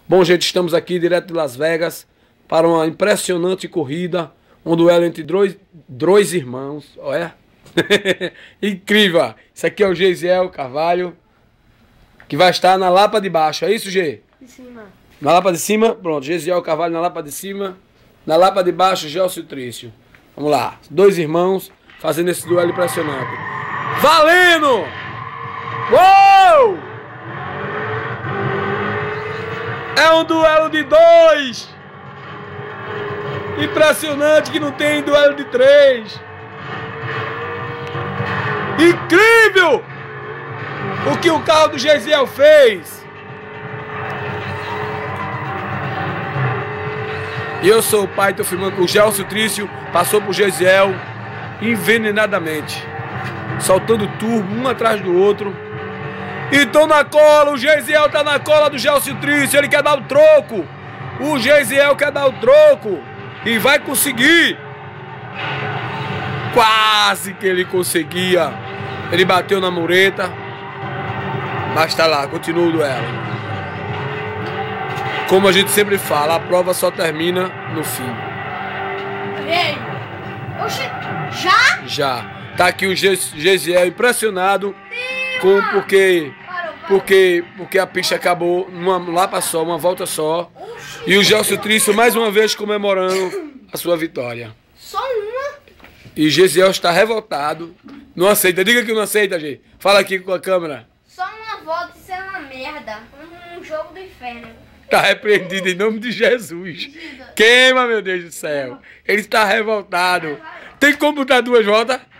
Bom, gente, estamos aqui direto de Las Vegas para uma impressionante corrida, um duelo entre dois irmãos, olha. Incrível! Isso aqui é o Geisiel Carvalho, que vai estar na Lapa de baixo, é isso, G? De cima. Na Lapa de cima? Pronto, Geisiel Carvalho na Lapa de cima, na Lapa de baixo, Gelcio Trício. Vamos lá, dois irmãos fazendo esse duelo impressionante. Valendo! Uou! É um duelo de dois! Impressionante que não tem duelo de três! Incrível! O que o carro do Geisiel fez! E eu sou o pai, estou filmando com o Gelcio Trício, passou pro Geisiel envenenadamente, soltando turbo um atrás do outro. E tô na cola, o Geisiel tá na cola do Gelcio Trício, ele quer dar o troco. O Geisiel quer dar o troco e vai conseguir. Quase que ele conseguia. Ele bateu na mureta, mas tá lá, continua o duelo. Como a gente sempre fala, a prova só termina no fim. Ei! Oxi, já? Já. Tá aqui o Geisiel impressionado com porque a pista acabou numa lapa só, uma volta só. E o Gelcio Trício mais uma vez comemorando a sua vitória. Só uma? E Geisiel está revoltado. Não aceita. Diga que não aceita, Gê. Fala aqui com a câmera. Só uma volta, isso é uma merda. Um jogo do inferno. Está repreendido em nome de Jesus. Queima, meu Deus do céu. Ele está revoltado. Tem como botar duas voltas?